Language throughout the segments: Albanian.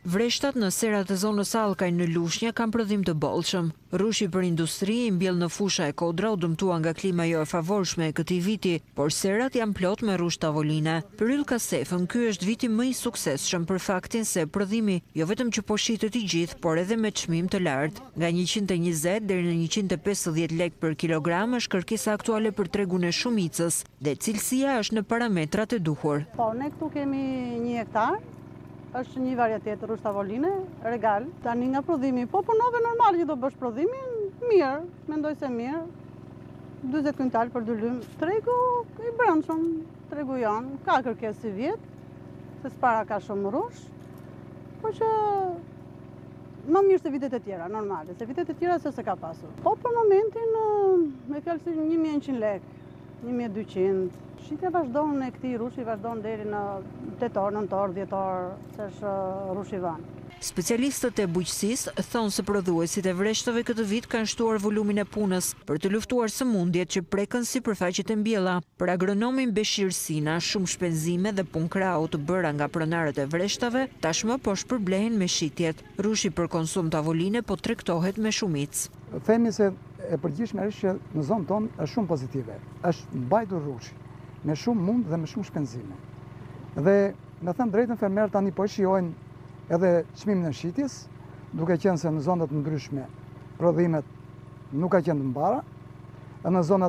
Vreshtat në serat e zonës Allkaj në Lushnjë kanë prodhim të bollshëm. Rushi për industri i mbjell në fusha e Kodra u dëmtua nga klima jo e favorshme e këtij viti, por serat janë plot me rush tavoline. Për Yll Kasefën, ky është viti më i suksesshëm për faktin se prodhimi jo vetëm që po shitet i gjithë, por edhe me çmim të lartë. Nga 120 deri në 150 lekë për kilogram është kërkesa aktuale për tregun e shumicës dhe cilësia është në parametrat e duhur. Po, ne këtu kemi 1 hektar. Është një varietet rush tavoline, regal. Tani nga prodhimi, po punove normal që do bësh prodhimin, mirë, mendoj se mirë. 40 kintal për 2 lymë. Tregu i brendshëm, tregu janë, ka kërkesë si vjet, se s'para ka shumë rush, por që më mirë se vitet e tjera, normale, se vitet e tjera se ka pasur. Po për momentin, me fjalë si 1100 lekë, 1200. Shitja vazhdon e këtij rushi vazhdon deri në tetor, nëntor, dhjetor, se është rush i van. Specialistët e bujqësisë thonë se prodhuesit e vreshtave këtë vit kanë shtuar volumin e punës për të luftuar sëmundjet që prekën sipërfaqet e mbjella. Për agronomin Beshir Sina, shumë shpenzime dhe punë krau të bëra nga pronarët e vreshtave tashmë po shpërblehen me shitjet. Rushi për konsum tavoline po tregtohet me shumicë. Themi se e përgjithshme është që në zonën tonë është shumë pozitive. Është mbajtur rushi me shumë mund dhe me shumë shpenzime. Dhe me thënë drejtën, fermerët tani po shijojnë edhe çmimin e shitjes, duke qenë se në zonat ndryshme prodhimet nuk ka qenë të mbara, e në zonat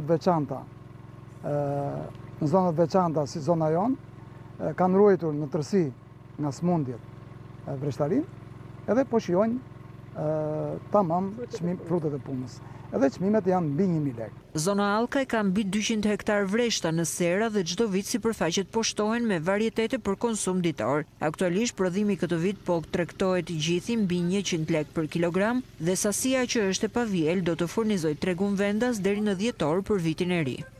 veçanta si zona jonë kanë ruajtur në tërësi nga smundjet vreshtarin, edhe po shijojnë tamam frutet e punës. Edhe çmimet janë mbi 1000 lekë. Zona Allkaj ka mbi 200 hektar vreshta në sera dhe çdo vit sipërfaqet po shtohen me varietete për konsum ditor. Aktualisht prodhimi këtë vit po tregtohet i gjithi mbi 100 lekë për kilogram dhe sasia që është e pavijel do të furnizojë tregun vendas deri në dhjetor për vitin e ri.